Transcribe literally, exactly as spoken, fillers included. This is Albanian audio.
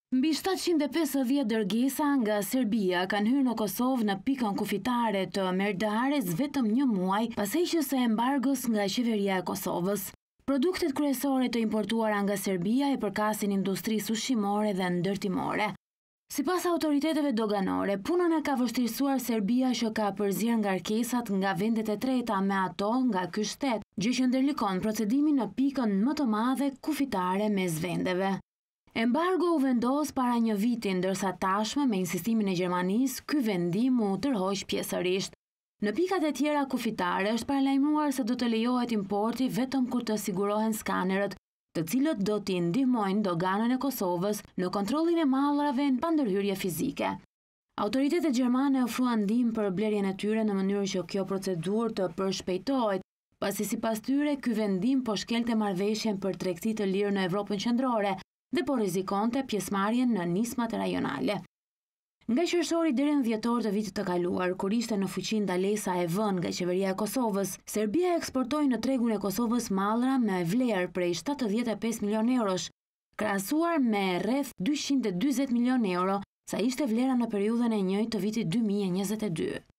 Mbi shtatëqind e pesëdhjetë dërgesa nga Serbia kanë hyrë në Kosovë në pikën kufitare të Merdares vetëm një muaj pas heqjes së embargos nga qeveria e Kosovës. Produktet kryesore të importuara nga Serbia e përkasin industrisë ushqimore dhe ndërtimore. Sipas autoriteteve doganore, punën e ka vështirësuar Serbia që ka përzier ngarkesat nga vendet e treta me ato nga ky shtet, gjë që ndërlikon procedimin në pikën më të madhe kufitare mes vendeve. Embargo u vendos para një viti, ndërsa tashmë me insistimin e Gjermanisë, ky vendim u tërhoq pjesërisht. Në pikat e tjera kufitare është paralajmëruar se do të lejohet importi vetëm kur të sigurohen skanerët, të cilët do t'i ndihmojnë doganën e Kosovës në kontrollin e mallrave pa ndërhyrje fizike. Autoritetet gjermane ofruan ndihmë për blerjen e tyre në mënyrë që kjo procedurë të përshpejtohet, pasi sipas tyre ky vendim po shkelte marrëveshjen për tregti të lirë në Evropën qendrore dhe po rrezikonte pjesëmarrjen në nismat rajonale. Nga qershori deri në dhjetor të vitit të kaluar, kur ishte në fuqi ndalesa e vënë nga qeveria e Kosovës, Serbia eksportoi në tregun e Kosovës mallra me vlerë prej shtatëdhjetë e pesë milion eurosh, krahasuar me rreth dyqind e dyzet milion euro, sa ishte vlera në periudhën e njëjtë të vitit dy mijë e njëzet e dy.